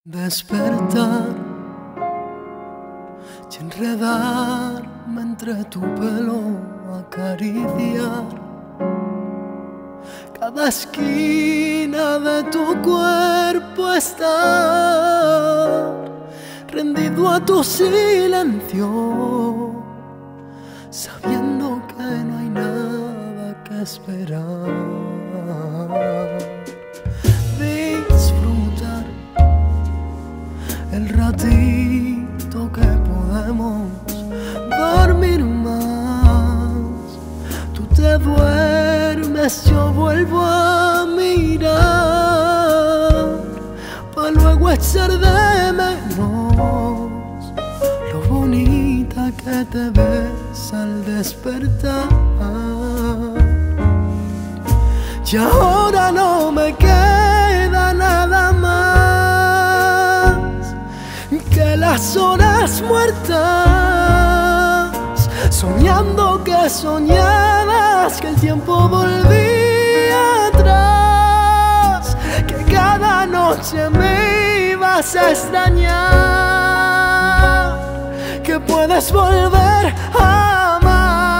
Despertar y enredarme entre tu pelo, acariciar cada esquina de tu cuerpo, estar rendido a tu silencio, sabiendo que no hay nada que esperar. Disfrutar el ratito que podemos dormir más. Tú te duermes, yo vuelvo a mirar, para luego echar de menos lo bonita que te ves al despertar. Y ahora no me queda nada más que las horas muertas, soñando que soñabas que el tiempo volvía atrás, que cada noche me ibas a extrañar, que puedes volver a amar.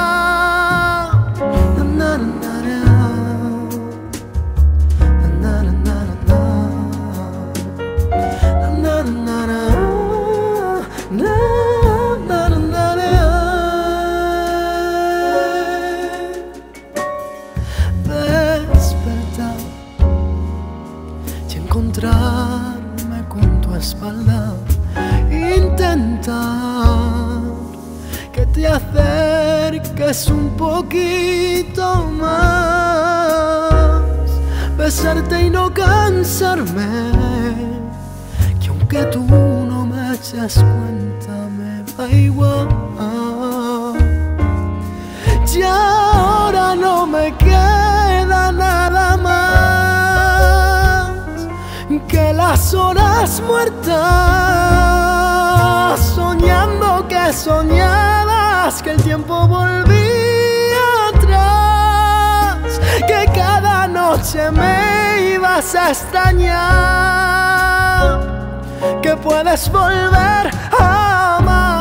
Despertar y encontrarme con tu espalda, intentar que te acerques un poquito más, besarte y no cansarme, que aunque tú no me eches cuenta me da igual. Y ahora no me queda nada más que las horas muertas, soñando que soñabas que el tiempo volvía atrás, que cada noche me ibas a extrañar, que puedes volver a amar.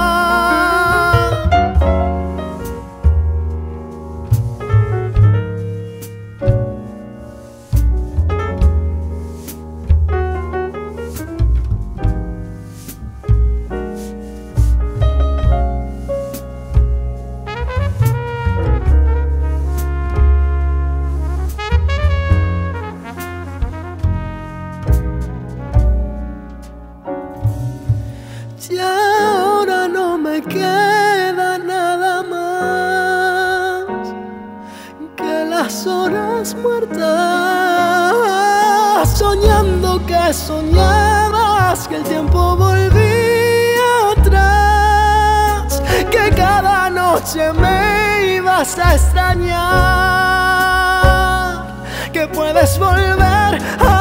Y ahora no me queda nada más que las horas muertas, soñando que soñabas que el tiempo volvía atrás, que cada noche me ibas a extrañar, que puedes volver a